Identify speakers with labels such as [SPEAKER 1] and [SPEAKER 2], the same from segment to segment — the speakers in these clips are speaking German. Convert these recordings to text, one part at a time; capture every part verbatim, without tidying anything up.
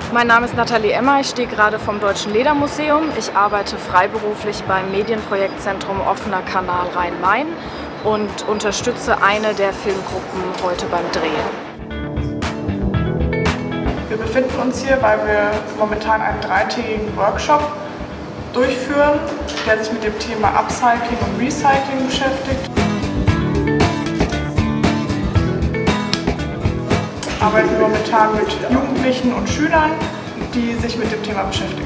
[SPEAKER 1] Mein Name ist Nathalie Emmer, ich stehe gerade vom Deutschen Ledermuseum. Ich arbeite freiberuflich beim Medienprojektzentrum Offener Kanal Rhein-Main und unterstütze eine der Filmgruppen heute beim Drehen.
[SPEAKER 2] Wir befinden uns hier, weil wir momentan einen dreitägigen Workshop durchführen, der sich mit dem Thema Upcycling und Recycling beschäftigt. Arbeiten wir momentan mit Jugendlichen und Schülern, die sich mit dem Thema beschäftigen.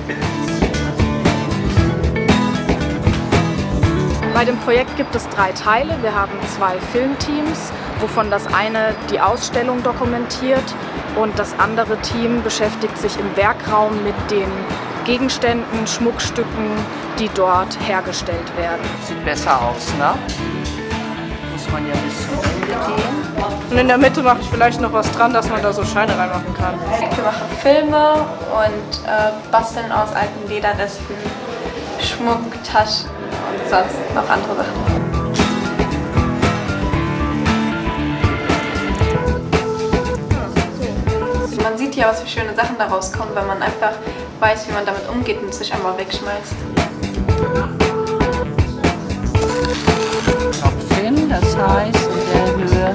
[SPEAKER 1] Bei dem Projekt gibt es drei Teile. Wir haben zwei Filmteams, wovon das eine die Ausstellung dokumentiert und das andere Team beschäftigt sich im Werkraum mit den Gegenständen, Schmuckstücken, die dort hergestellt werden.
[SPEAKER 3] Sieht besser aus, ne? Muss man ja bis zum Ende gehen.
[SPEAKER 1] Und in der Mitte mache ich vielleicht noch was dran, dass man da so Scheine reinmachen kann.
[SPEAKER 4] Wir machen Filme und äh, basteln aus alten Lederresten, Schmuck, Taschen und sonst noch andere Sachen. Man sieht ja, was für schöne Sachen daraus kommen, wenn man einfach weiß, wie man damit umgeht und sich einmal wegschmeißt.
[SPEAKER 3] Topfilm, das heißt in der Höhe.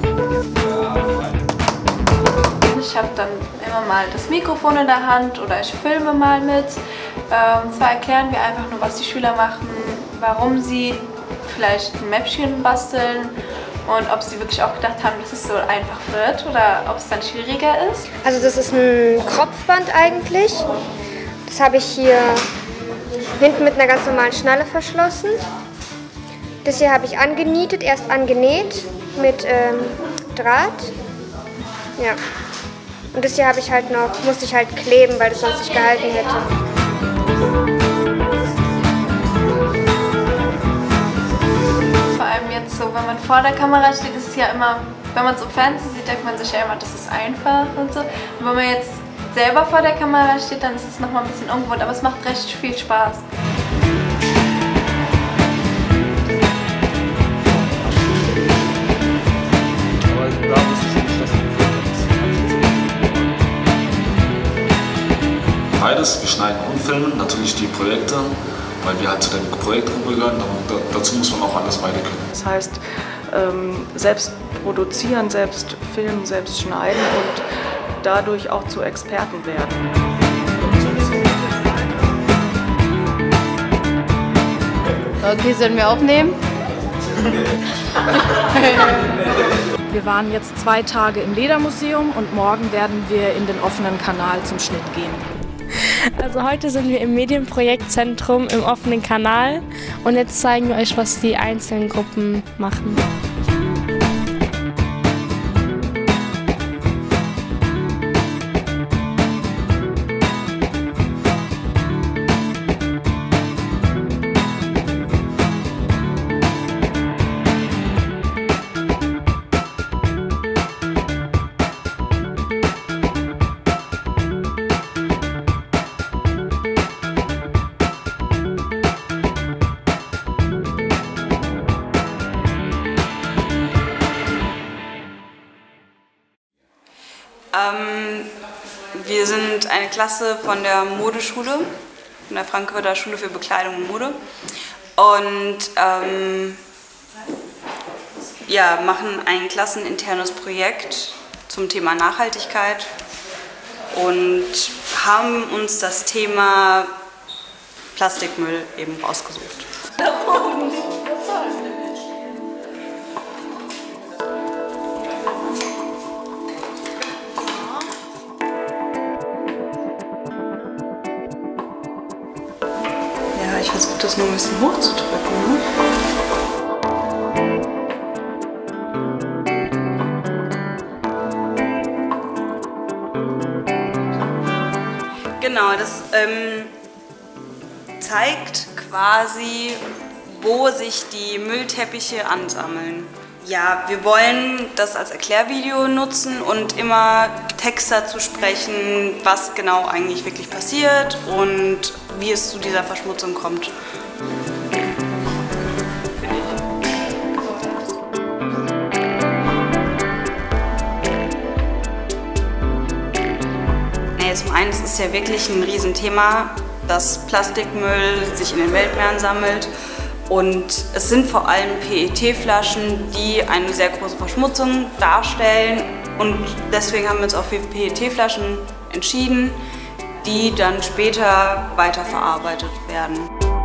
[SPEAKER 4] Ich habe dann immer mal das Mikrofon in der Hand oder ich filme mal mit. Und zwar erklären wir einfach nur, was die Schüler machen, warum sie vielleicht ein Mäppchen basteln und ob sie wirklich auch gedacht haben, dass es so einfach wird oder ob es dann schwieriger ist.
[SPEAKER 5] Also das ist ein Kropfband eigentlich. Das habe ich hier hinten mit einer ganz normalen Schnalle verschlossen. Das hier habe ich angenietet, erst angenäht mit ähm, Draht. Ja. Und das hier habe ich halt noch, musste ich halt kleben, weil das sonst nicht gehalten hätte.
[SPEAKER 4] Vor allem jetzt so, wenn man vor der Kamera steht, ist es ja immer, wenn man es im Fernsehen sieht, denkt man sich ja immer, das ist einfach und so. Und wenn man jetzt selber vor der Kamera steht, dann ist es nochmal ein bisschen ungewohnt, aber es macht recht viel Spaß.
[SPEAKER 6] Beides, wir schneiden und filmen, natürlich die Projekte, weil wir halt zu der Projektgruppe gehören, dazu muss man auch alles beide können.
[SPEAKER 1] Das heißt, ähm, selbst produzieren, selbst filmen, selbst schneiden und dadurch auch zu Experten werden.
[SPEAKER 4] Okay, sollen wir aufnehmen?
[SPEAKER 1] Wir waren jetzt zwei Tage im Ledermuseum und morgen werden wir in den offenen Kanal zum Schnitt gehen.
[SPEAKER 7] Also heute sind wir im Medienprojektzentrum im offenen Kanal und jetzt zeigen wir euch, was die einzelnen Gruppen machen.
[SPEAKER 8] Ähm, wir sind eine Klasse von der Modeschule, von der Frankfurter Schule für Bekleidung und Mode und ähm, ja, machen ein klasseninternes Projekt zum Thema Nachhaltigkeit und haben uns das Thema Plastikmüll eben rausgesucht. Ich versuche das nur ein bisschen hochzudrücken. Ne? Genau, das ähm, zeigt quasi, wo sich die Müllteppiche ansammeln. Ja, wir wollen das als Erklärvideo nutzen und immer Text dazu sprechen, was genau eigentlich wirklich passiert und wie es zu dieser Verschmutzung kommt. Nee, zum eines ist ja wirklich ein Riesenthema, dass Plastikmüll sich in den Weltmeeren sammelt. Und es sind vor allem P E T-Flaschen, die eine sehr große Verschmutzung darstellen. Und deswegen haben wir uns auch für P E T-Flaschen entschieden, die dann später weiterverarbeitet werden.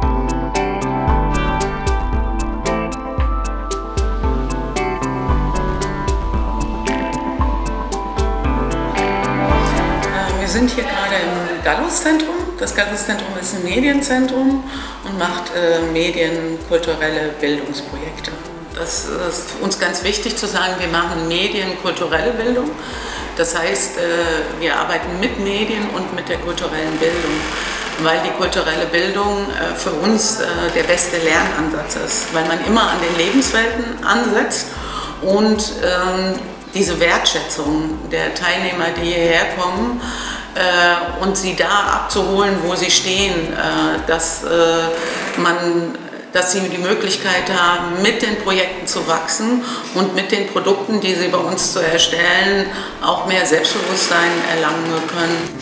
[SPEAKER 9] Wir sind hier gerade im Gallus-Zentrum. Das Gallus-Zentrum ist ein Medienzentrum und macht äh, medienkulturelle Bildungsprojekte. Das ist uns ganz wichtig zu sagen, wir machen medienkulturelle Bildung. Das heißt, äh, wir arbeiten mit Medien und mit der kulturellen Bildung, weil die kulturelle Bildung äh, für uns äh, der beste Lernansatz ist, weil man immer an den Lebenswelten ansetzt und ähm, diese Wertschätzung der Teilnehmer, die hierher kommen, äh, und sie da abzuholen, wo sie stehen, äh, dass, äh, man, dass sie die Möglichkeit haben, mit den Projekten zu wachsen und mit den Produkten, die sie bei uns zu erstellen, auch mehr Selbstbewusstsein erlangen können.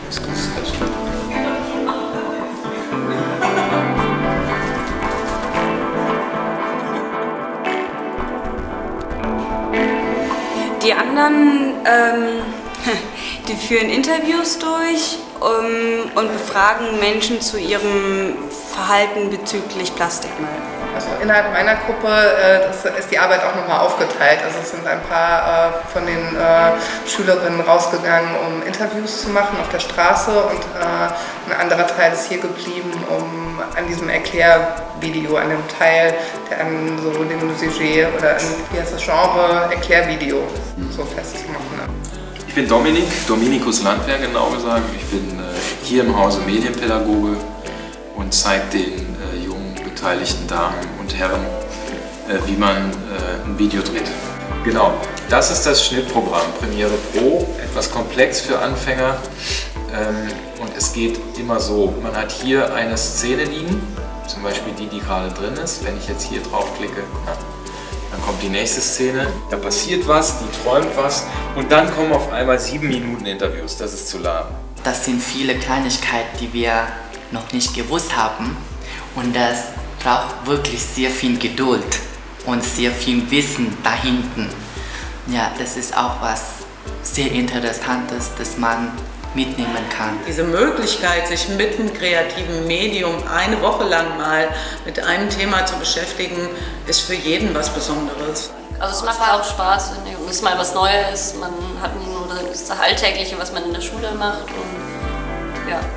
[SPEAKER 8] Die anderen, ähm, die führen Interviews durch um, und befragen Menschen zu ihrem Verhalten bezüglich Plastikmüll.
[SPEAKER 10] Also innerhalb meiner Gruppe äh, das ist die Arbeit auch nochmal aufgeteilt. Also es sind ein paar äh, von den äh, Schülerinnen rausgegangen, um Interviews zu machen auf der Straße, und äh, ein anderer Teil ist hier geblieben, um an diesem Erklärvideo, an dem Teil, der an so dem Sujet oder an, wie heißt das Genre, Erklärvideo so festzumachen.
[SPEAKER 11] Ich bin Dominik, Dominikus Landwehr genau gesagt. Ich bin äh, hier im Hause Medienpädagoge und zeige den äh, jungen beteiligten Damen und Herren, äh, wie man äh, ein Video dreht. Genau, das ist das Schnittprogramm Premiere Pro, etwas komplex für Anfänger, ähm, und es geht immer so, man hat hier eine Szene liegen, zum Beispiel die, die gerade drin ist. Wenn ich jetzt hier drauf klicke, na, dann kommt die nächste Szene, da passiert was, die träumt was und dann kommen auf einmal sieben Minuten Interviews, das ist zu lahm.
[SPEAKER 12] Das sind viele Kleinigkeiten, die wir noch nicht gewusst haben, und das braucht wirklich sehr viel Geduld und sehr viel Wissen dahinten. Ja, das ist auch was sehr Interessantes, das man mitnehmen kann.
[SPEAKER 9] Diese Möglichkeit, sich mit einem kreativen Medium eine Woche lang mal mit einem Thema zu beschäftigen, ist für jeden was Besonderes.
[SPEAKER 13] Also es macht auch Spaß, es ist mal was Neues, man hat nur das Alltägliche, was man in der Schule macht, und ja.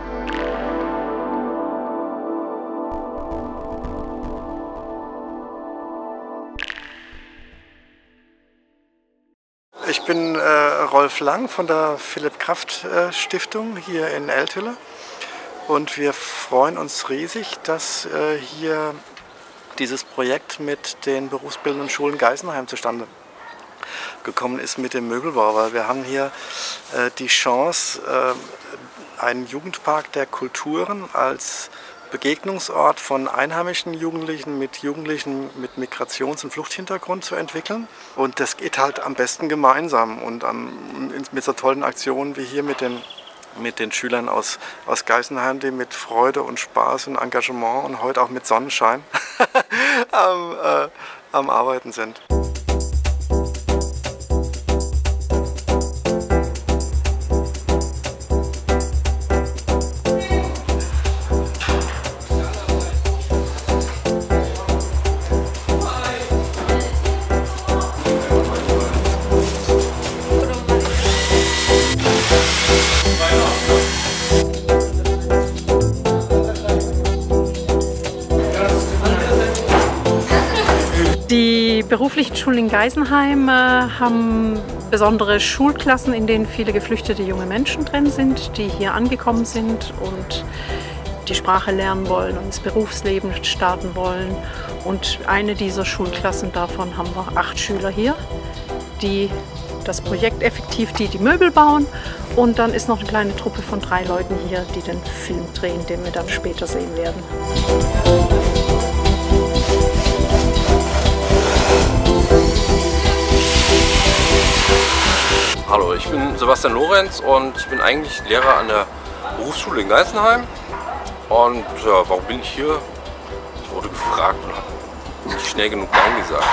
[SPEAKER 14] Ich bin äh, Rolf Lang von der Philipp Kraft äh, Stiftung hier in Eltville, und wir freuen uns riesig, dass äh, hier dieses Projekt mit den berufsbildenden Schulen Geisenheim zustande gekommen ist mit dem Möbelbau, weil wir haben hier äh, die Chance, äh, einen Jugendpark der Kulturen als Begegnungsort von einheimischen Jugendlichen mit Jugendlichen mit Migrations- und Fluchthintergrund zu entwickeln. Und das geht halt am besten gemeinsam und an, mit so tollen Aktionen wie hier mit den, mit den Schülern aus, aus Geisenheim, die mit Freude und Spaß und Engagement und heute auch mit Sonnenschein am, äh, am Arbeiten sind.
[SPEAKER 15] Die beruflichen Schulen in Geisenheim äh, haben besondere Schulklassen, in denen viele geflüchtete junge Menschen drin sind, die hier angekommen sind und die Sprache lernen wollen und ins Berufsleben starten wollen. Und eine dieser Schulklassen, davon haben wir acht Schüler hier, die das Projekt effektiv, die die Möbel bauen. Und dann ist noch eine kleine Truppe von drei Leuten hier, die den Film drehen, den wir dann später sehen werden.
[SPEAKER 16] Hallo, ich bin Sebastian Lorenz und ich bin eigentlich Lehrer an der Berufsschule in Geisenheim. Und ja, warum bin ich hier? Ich wurde gefragt und habe nicht schnell genug Nein gesagt.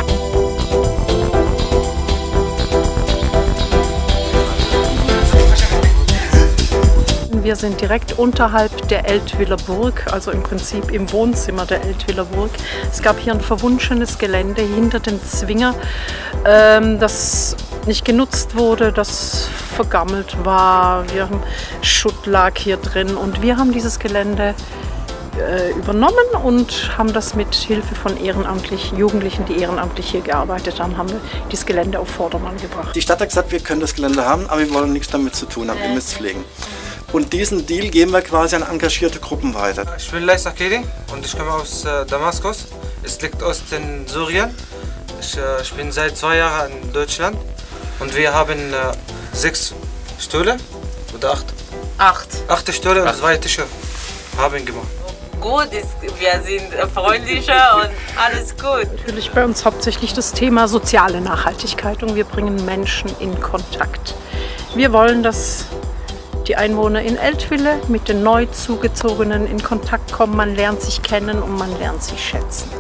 [SPEAKER 15] Wir sind direkt unterhalb der Eltwiler Burg, also im Prinzip im Wohnzimmer der Eltwiler Burg. Es gab hier ein verwunschenes Gelände hinter dem Zwinger, ähm, das nicht genutzt wurde, das vergammelt war. Wir haben Schutt lag hier drin und wir haben dieses Gelände äh, übernommen und haben das mit Hilfe von ehrenamtlichen Jugendlichen, die ehrenamtlich hier gearbeitet haben, haben wir dieses Gelände auf Vordermann gebracht.
[SPEAKER 14] Die Stadt hat gesagt, wir können das Gelände haben, aber wir wollen nichts damit zu tun haben, ihr müsst es pflegen. Und diesen Deal geben wir quasi an engagierte Gruppen weiter.
[SPEAKER 17] Ich bin Leis Akedi und ich komme aus äh, Damaskus. Es liegt Ost in Syrien. Ich, äh, ich bin seit zwei Jahren in Deutschland und wir haben äh, sechs Stühle oder acht?
[SPEAKER 18] Acht.
[SPEAKER 17] Acht Stühle und zwei Tische haben gemacht.
[SPEAKER 18] Gut, ist, wir sind freundlicher und alles gut.
[SPEAKER 15] Natürlich bei uns hauptsächlich das Thema soziale Nachhaltigkeit und wir bringen Menschen in Kontakt. Wir wollen, dass die Einwohner in Eltville mit den neu zugezogenen in Kontakt kommen. Man lernt sich kennen und man lernt sich schätzen.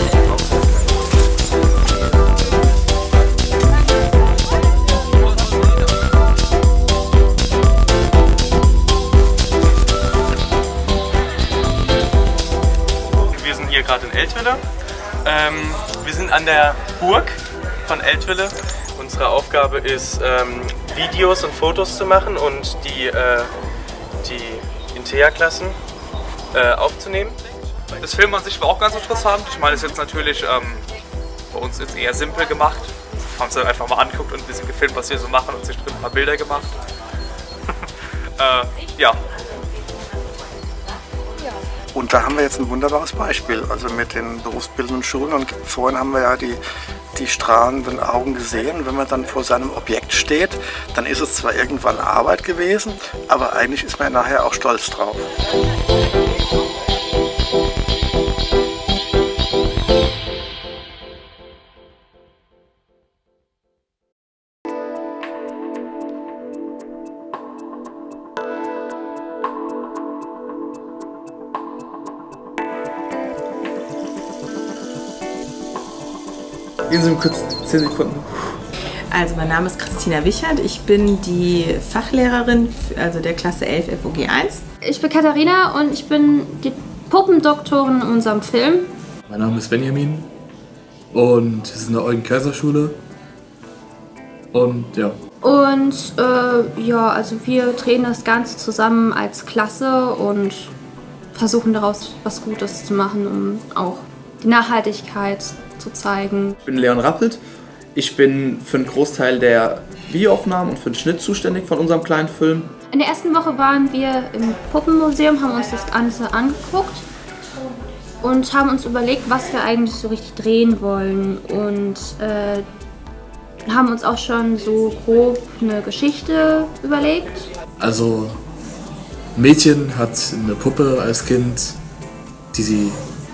[SPEAKER 19] Wir sind hier gerade in Eltville. Ähm, wir sind an der Burg von Eltville. Unsere Aufgabe ist, ähm, Videos und Fotos zu machen und die, äh, die Intea-Klassen äh, aufzunehmen.
[SPEAKER 20] Das Film an sich war auch ganz interessant. Ich meine, es ist jetzt natürlich ähm, bei uns jetzt eher simpel gemacht. Wir haben es einfach mal angeguckt und ein bisschen gefilmt, was wir so machen und sich drin ein paar Bilder gemacht. äh, ja.
[SPEAKER 14] Und da haben wir jetzt ein wunderbares Beispiel, also mit den berufsbildenden Schulen. Und vorhin haben wir ja die, die strahlenden Augen gesehen. Wenn man dann vor seinem Objekt steht, dann ist es zwar irgendwann Arbeit gewesen, aber eigentlich ist man nachher auch stolz drauf.
[SPEAKER 21] Gehen Sie mir kurz zehn Sekunden.
[SPEAKER 22] Also mein Name ist Christina Wichert, ich bin die Fachlehrerin also der Klasse elf F O G eins.
[SPEAKER 23] Ich bin Katharina und ich bin die Puppendoktorin in unserem Film.
[SPEAKER 24] Mein Name ist Benjamin und es ist in der Eugen-Kaiser-Schule und ja.
[SPEAKER 23] Und äh, ja, also wir drehen das Ganze zusammen als Klasse und versuchen daraus was Gutes zu machen, um auch die Nachhaltigkeit zu zeigen.
[SPEAKER 21] Ich bin Leon Rappelt. Ich bin für einen Großteil der Videoaufnahmen und für den Schnitt zuständig von unserem kleinen Film.
[SPEAKER 23] In der ersten Woche waren wir im Puppenmuseum, haben uns das Ganze angeguckt und haben uns überlegt, was wir eigentlich so richtig drehen wollen. Und äh, haben uns auch schon so grob eine Geschichte überlegt.
[SPEAKER 24] Also ein Mädchen hat eine Puppe als Kind, die sie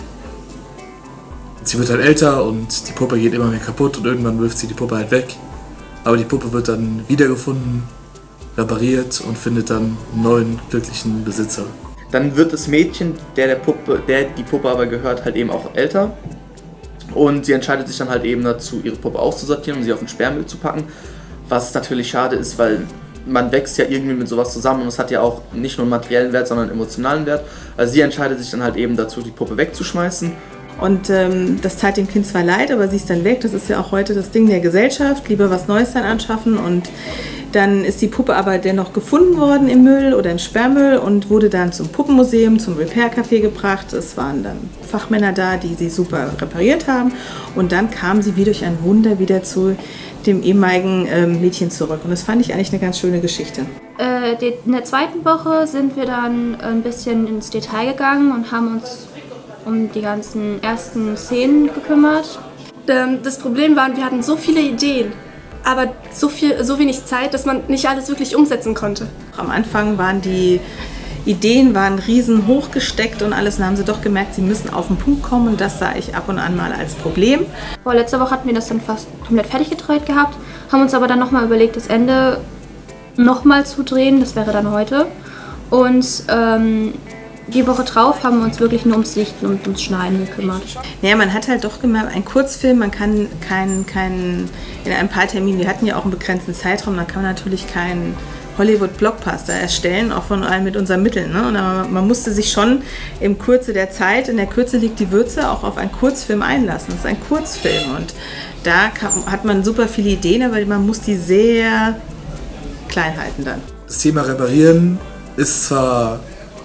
[SPEAKER 24] Sie wird halt älter und die Puppe geht immer mehr kaputt und irgendwann wirft sie die Puppe halt weg. Aber die Puppe wird dann wiedergefunden, repariert und findet dann einen neuen, glücklichen Besitzer.
[SPEAKER 21] Dann wird das Mädchen, der, der, Puppe, der die Puppe aber gehört, halt eben auch älter. Und sie entscheidet sich dann halt eben dazu, ihre Puppe auszusortieren und sie auf den Sperrmüll zu packen. Was natürlich schade ist, weil man wächst ja irgendwie mit sowas zusammen und es hat ja auch nicht nur einen materiellen Wert, sondern einen emotionalen Wert. Also sie entscheidet sich dann halt eben dazu, die Puppe wegzuschmeißen.
[SPEAKER 22] Und ähm, das tat dem Kind zwar leid, aber sie ist dann weg. Das ist ja auch heute das Ding der Gesellschaft. Lieber was Neues dann anschaffen. Und dann ist die Puppe aber dennoch gefunden worden im Müll oder im Sperrmüll und wurde dann zum Puppenmuseum, zum Repair-Café gebracht. Es waren dann Fachmänner da, die sie super repariert haben. Und dann kam sie wie durch ein Wunder wieder zu dem ehemaligen ähm, Mädchen zurück. Und das fand ich eigentlich eine ganz schöne Geschichte.
[SPEAKER 23] Äh, die, in der zweiten Woche sind wir dann ein bisschen ins Detail gegangen und haben uns um die ganzen ersten Szenen gekümmert.
[SPEAKER 25] Das Problem war, wir hatten so viele Ideen, aber so, viel, so wenig Zeit, dass man nicht alles wirklich umsetzen konnte.
[SPEAKER 22] Am Anfang waren die Ideen waren riesen hochgesteckt und alles, dann haben sie doch gemerkt, sie müssen auf den Punkt kommen und das sah ich ab und an mal als Problem.
[SPEAKER 23] Vor letzter Woche hatten wir das dann fast komplett fertig gedreht gehabt, haben uns aber dann nochmal überlegt, das Ende nochmal zu drehen, das wäre dann heute. Und ähm, die Woche drauf haben wir uns wirklich nur ums Licht und ums Schneiden gekümmert.
[SPEAKER 22] Ja, man hat halt doch gemerkt, ein Kurzfilm, man kann keinen, kein, in ein paar Terminen, wir hatten ja auch einen begrenzten Zeitraum, dann kann man natürlich keinen Hollywood-Blockbuster erstellen, auch von allen mit unseren Mitteln. Ne? Und man, man musste sich schon im Kurze der Zeit, in der Kürze liegt die Würze, auch auf einen Kurzfilm einlassen. Das ist ein Kurzfilm und da kann, hat man super viele Ideen, aber man muss die sehr klein halten dann.
[SPEAKER 24] Das Thema Reparieren ist zwar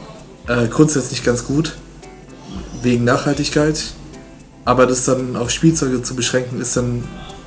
[SPEAKER 24] äh, grundsätzlich ganz gut, wegen Nachhaltigkeit, aber das dann auf Spielzeuge zu beschränken, ist dann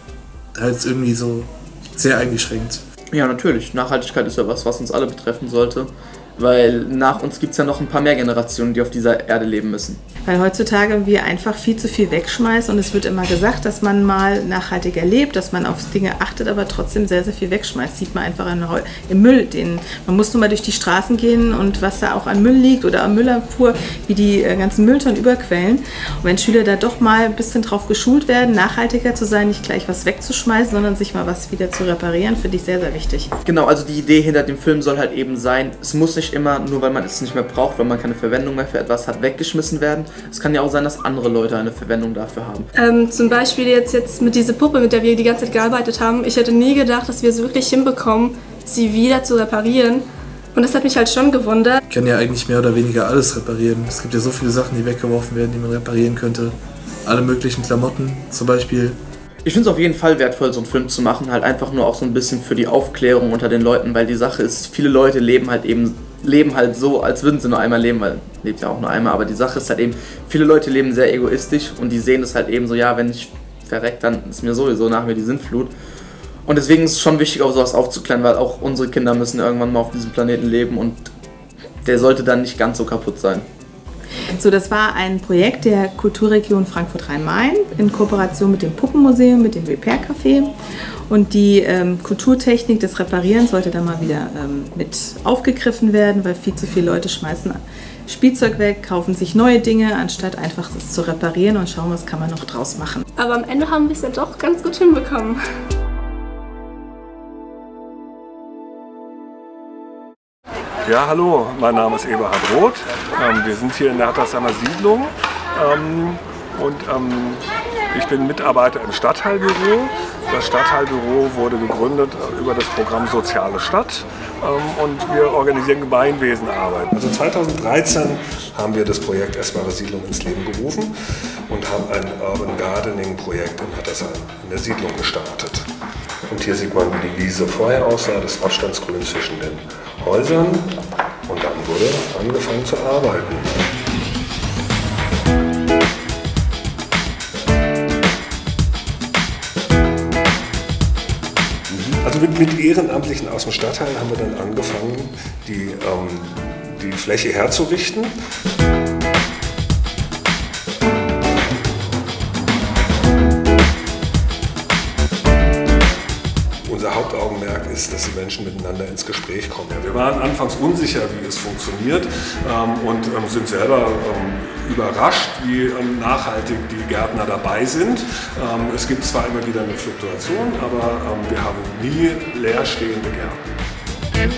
[SPEAKER 24] halt irgendwie so sehr eingeschränkt.
[SPEAKER 21] Ja, natürlich. Nachhaltigkeit ist ja was, was uns alle betreffen sollte, weil nach uns gibt es ja noch ein paar mehr Generationen, die auf dieser Erde leben müssen.
[SPEAKER 22] Weil heutzutage wir einfach viel zu viel wegschmeißen und es wird immer gesagt, dass man mal nachhaltiger lebt, dass man auf Dinge achtet, aber trotzdem sehr, sehr viel wegschmeißt. Sieht man einfach im Müll. Den, man muss nur mal durch die Straßen gehen und was da auch an Müll liegt oder am Müllabfuhr, wie die ganzen Mülltonnen überquellen. Und wenn Schüler da doch mal ein bisschen drauf geschult werden, nachhaltiger zu sein, nicht gleich was wegzuschmeißen, sondern sich mal was wieder zu reparieren, finde ich sehr, sehr wichtig.
[SPEAKER 21] Genau, also die Idee hinter dem Film soll halt eben sein, es muss nicht immer, nur weil man es nicht mehr braucht, weil man keine Verwendung mehr für etwas hat, weggeschmissen werden. Es kann ja auch sein, dass andere Leute eine Verwendung dafür haben.
[SPEAKER 25] Ähm, zum Beispiel jetzt, jetzt mit dieser Puppe, mit der wir die ganze Zeit gearbeitet haben. Ich hätte nie gedacht, dass wir es wirklich hinbekommen, sie wieder zu reparieren. Und das hat mich halt schon gewundert.
[SPEAKER 24] Man kann ja eigentlich mehr oder weniger alles reparieren. Es gibt ja so viele Sachen, die weggeworfen werden, die man reparieren könnte. Alle möglichen Klamotten zum Beispiel.
[SPEAKER 21] Ich finde es auf jeden Fall wertvoll, so einen Film zu machen, halt einfach nur auch so ein bisschen für die Aufklärung unter den Leuten, weil die Sache ist, viele Leute leben halt eben leben halt so, als würden sie nur einmal leben, weil lebt ja auch nur einmal, aber die Sache ist halt eben, viele Leute leben sehr egoistisch und die sehen es halt eben so, ja, wenn ich verreck, dann ist mir sowieso nach mir die Sintflut. Und deswegen ist es schon wichtig, auch sowas aufzuklären, weil auch unsere Kinder müssen irgendwann mal auf diesem Planeten leben und der sollte dann nicht ganz so kaputt sein.
[SPEAKER 22] So, das war ein Projekt der Kulturregion Frankfurt-Rhein-Main in Kooperation mit dem Puppenmuseum, mit dem Repair Café. Und die ähm, Kulturtechnik des Reparierens sollte da mal wieder ähm, mit aufgegriffen werden, weil viel zu viele Leute schmeißen Spielzeug weg, kaufen sich neue Dinge, anstatt einfach das zu reparieren und schauen, was kann man noch draus machen.
[SPEAKER 25] Aber am Ende haben wir es ja doch ganz gut hinbekommen.
[SPEAKER 2] Ja, hallo, mein Name ist Eberhard Roth. Ähm, wir sind hier in der Hattersheimer Siedlung ähm, und ähm, ich bin Mitarbeiter im Stadtteilbüro. Das Stadtteilbüro wurde gegründet über das Programm Soziale Stadt ähm, und wir organisieren Gemeinwesenarbeit. Also zweitausenddreizehn haben wir das Projekt Essbare Siedlung ins Leben gerufen und haben ein Urban Gardening Projekt in Hattersheim in der Siedlung gestartet. Und hier sieht man, wie die Wiese vorher aussah, das Abstandsgrün zwischen den Häusern, und dann wurde angefangen zu arbeiten. Also mit, mit Ehrenamtlichen aus dem Stadtteil haben wir dann angefangen, die, ähm, die Fläche herzurichten. Unser Hauptaugenmerk ist, dass die Menschen miteinander ins Gespräch kommen. Ja, wir waren anfangs unsicher, wie es funktioniert ähm, und ähm, sind selber ähm, überrascht, wie ähm, nachhaltig die Gärtner dabei sind. Ähm, es gibt zwar immer wieder eine Fluktuation, aber ähm, wir haben nie leerstehende Gärten.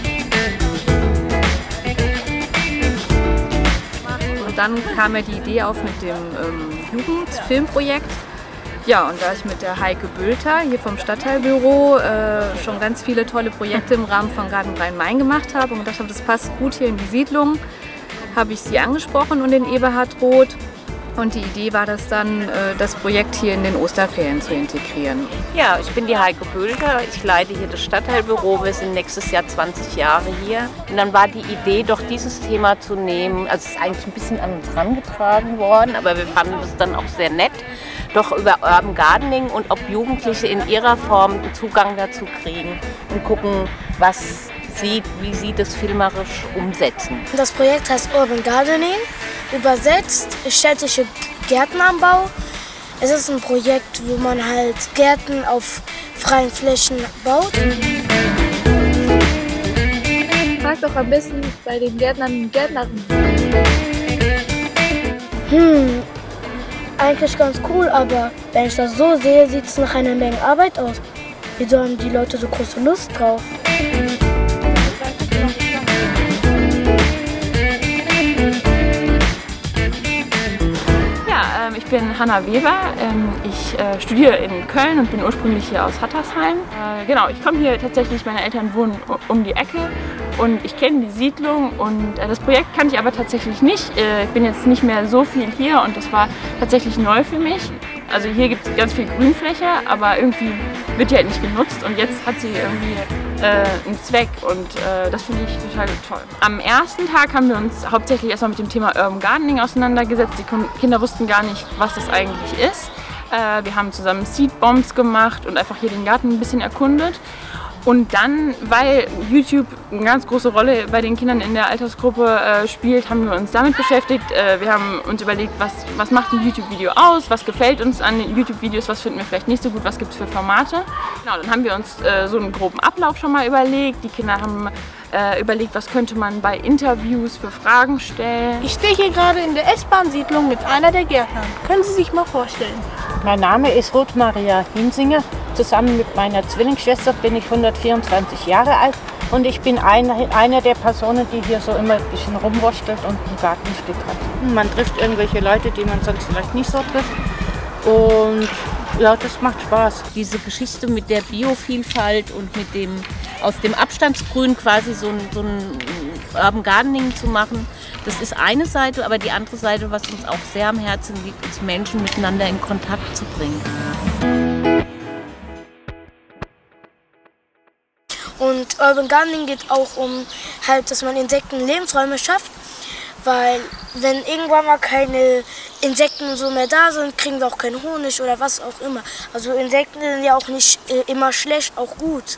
[SPEAKER 3] Und dann kam mir die Idee auf mit dem ähm, Jugendfilmprojekt. Ja, und da ich mit der Heike Bülter hier vom Stadtteilbüro äh, schon ganz viele tolle Projekte im Rahmen von Garten Rhein-Main gemacht habe und gedacht habe, das passt gut hier in die Siedlung, habe ich sie angesprochen und den Eberhard Roth. Und die Idee war das dann, äh, das Projekt hier in den Osterferien zu integrieren.
[SPEAKER 18] Ja, ich bin die Heike Bülter, ich leite hier das Stadtteilbüro, wir sind nächstes Jahr zwanzig Jahre hier. Und dann war die Idee, doch dieses Thema zu nehmen, also es ist eigentlich ein bisschen an uns herangetragen worden, aber wir fanden das dann auch sehr nett, doch über Urban Gardening und ob Jugendliche in ihrer Form einen Zugang dazu kriegen und gucken, was sie, wie sie das filmerisch umsetzen.
[SPEAKER 4] Das Projekt heißt Urban Gardening, übersetzt städtische Gärtenanbau. Es ist ein Projekt, wo man halt Gärten auf freien Flächen baut.
[SPEAKER 5] Frag doch am besten bei den Gärtnern und Gärtnerinnen.
[SPEAKER 4] Hm, eigentlich ganz cool, aber wenn ich das so sehe, sieht es nach einer Menge Arbeit aus. wieso haben die Leute so große Lust drauf?
[SPEAKER 1] Ich bin Hanna Weber, ich studiere in Köln und bin ursprünglich hier aus Hattersheim. Genau, ich komme hier tatsächlich, meine Eltern wohnen um die Ecke und ich kenne die Siedlung und das Projekt kannte ich aber tatsächlich nicht. Ich bin jetzt nicht mehr so viel hier und das war tatsächlich neu für mich. Also hier gibt es ganz viel Grünfläche, aber irgendwie wird die halt nicht genutzt und jetzt hat sie irgendwie äh, einen Zweck und äh, das finde ich total toll. Am ersten Tag haben wir uns hauptsächlich erstmal mit dem Thema Urban Gardening auseinandergesetzt. Die Kinder wussten gar nicht, was das eigentlich ist. Äh, wir haben zusammen Seed Bombs gemacht und einfach hier den Garten ein bisschen erkundet. Und dann, weil YouTube eine ganz große Rolle bei den Kindern in der Altersgruppe äh, spielt, haben wir uns damit beschäftigt. Äh, wir haben uns überlegt, was, was macht ein YouTube-Video aus, was gefällt uns an den YouTube-Videos, was finden wir vielleicht nicht so gut, was gibt es für Formate. Genau, dann haben wir uns äh, so einen groben Ablauf schon mal überlegt. Die Kinder haben äh, überlegt, was könnte man bei Interviews für Fragen stellen.
[SPEAKER 6] Ich stehe hier gerade in der S-Bahn-Siedlung mit einer der Gärtner. Können Sie sich mal vorstellen?
[SPEAKER 7] Mein Name ist Ruth Maria Hinsinger. Zusammen mit meiner Zwillingsschwester bin ich hundertvierundzwanzig Jahre alt und ich bin eine, eine der Personen, die hier so immer ein bisschen rumwurschtelt und ein Gartenstück hat. Man trifft irgendwelche Leute, die man sonst vielleicht nicht so trifft und ja, das macht Spaß.
[SPEAKER 18] Diese Geschichte mit der Biovielfalt und mit dem aus dem Abstandsgrün quasi so ein, so ein Urban Gardening zu machen, das ist eine Seite, aber die andere Seite, was uns auch sehr am Herzen liegt, ist Menschen miteinander in Kontakt zu bringen.
[SPEAKER 4] Und Urban Gardening geht auch um, halt, dass man Insekten Lebensräume schafft, weil wenn irgendwann mal keine Insekten so mehr da sind, kriegen wir auch keinen Honig oder was auch immer. Also Insekten sind ja auch nicht äh, immer schlecht, auch gut.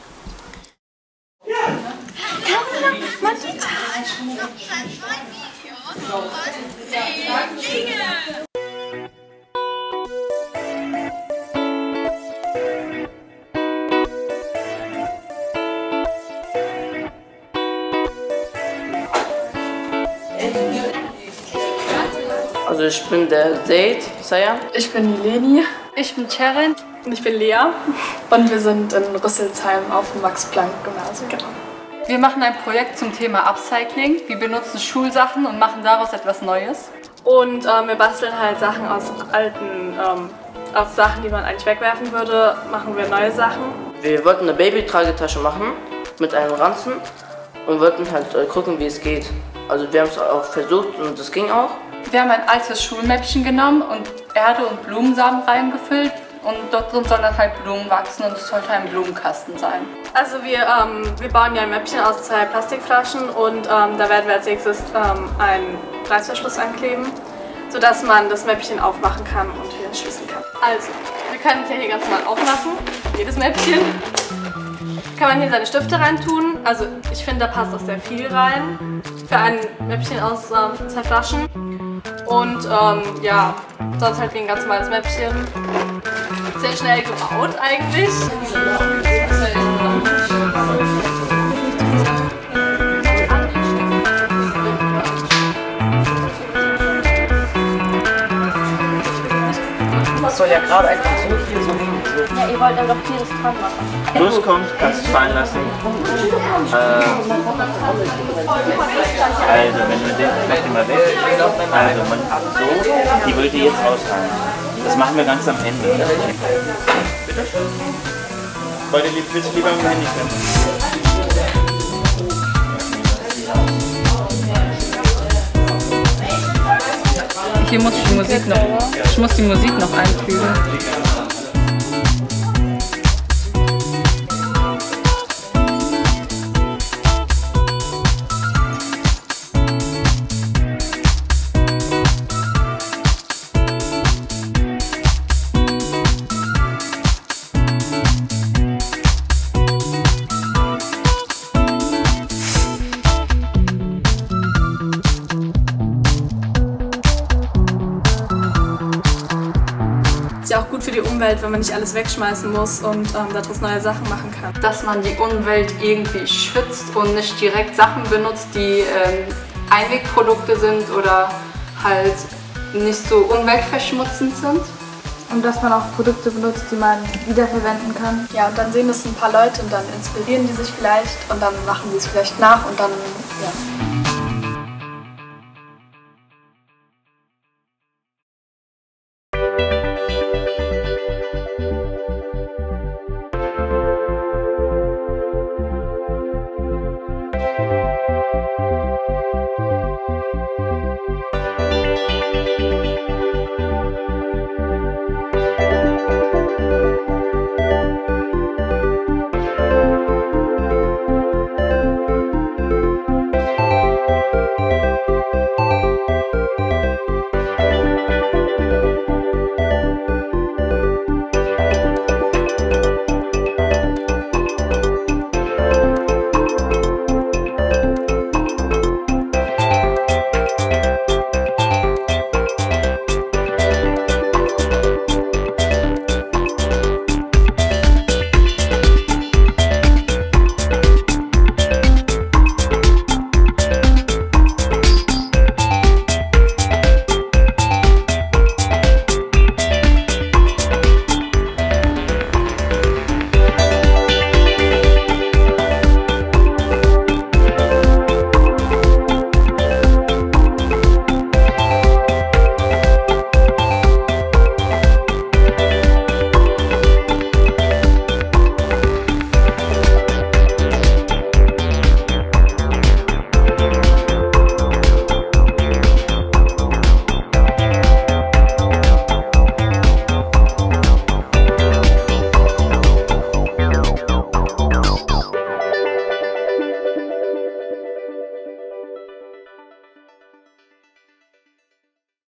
[SPEAKER 8] Also ich bin der Zaid Sayan.
[SPEAKER 10] Ich bin Leni. Ich bin Sharon. Und ich bin Lea. Und wir sind in Rüsselsheim auf dem Max-Planck-Gymnasium. Genau. Wir machen ein Projekt zum Thema Upcycling. Wir benutzen Schulsachen und machen daraus etwas Neues. Und ähm, wir basteln halt Sachen aus alten, ähm, aus Sachen, die man eigentlich wegwerfen würde, machen wir neue Sachen.
[SPEAKER 8] Wir wollten eine Babytragetasche machen mit einem Ranzen und wollten halt äh, gucken, wie es geht. Also wir haben es auch versucht und es ging auch.
[SPEAKER 10] Wir haben ein altes Schulmäppchen genommen und Erde und Blumensamen reingefüllt und dort drin sollen dann halt Blumen wachsen und es sollte ein Blumenkasten sein. Also wir, ähm, wir bauen ja ein Mäppchen aus zwei Plastikflaschen und ähm, da werden wir als nächstes ähm, einen Reißverschluss ankleben, sodass man das Mäppchen aufmachen kann und wieder schließen kann. Also, wir können es ja hier ganz normal aufmachen, jedes Mäppchen. Kann man hier seine Stifte reintun, also ich finde, da passt auch sehr viel rein für ein Mäppchen aus ähm, zwei Flaschen. Und ähm, ja, sonst halt wie ein ganz normales Mäppchen. Sehr schnell gebaut eigentlich.
[SPEAKER 8] Das soll ja gerade einfach so hier so liegen.
[SPEAKER 23] Ja, ihr wollt dann doch hier das dran machen.
[SPEAKER 8] Loskommt, kannst du es fallen lassen. Äh, also, wenn du den vielleicht mal weg. Also, man hat so, die wollte jetzt ausfangen. Das machen wir ganz am Ende. Bitte? Heute willst du lieber mit dem Handy filmen?
[SPEAKER 10] Hier muss ich die Musik noch, ich muss die Musik noch einfügen. Ist ja auch gut für die Umwelt, wenn man nicht alles wegschmeißen muss und ähm, daraus neue Sachen machen kann. Dass man die Umwelt irgendwie schützt und nicht direkt Sachen benutzt, die ähm, Einwegprodukte sind oder halt nicht so umweltverschmutzend sind.
[SPEAKER 5] Und dass man auch Produkte benutzt, die man wiederverwenden kann.
[SPEAKER 10] Ja, und dann sehen es ein paar Leute und dann inspirieren die sich vielleicht und dann machen die es vielleicht nach und dann, ja.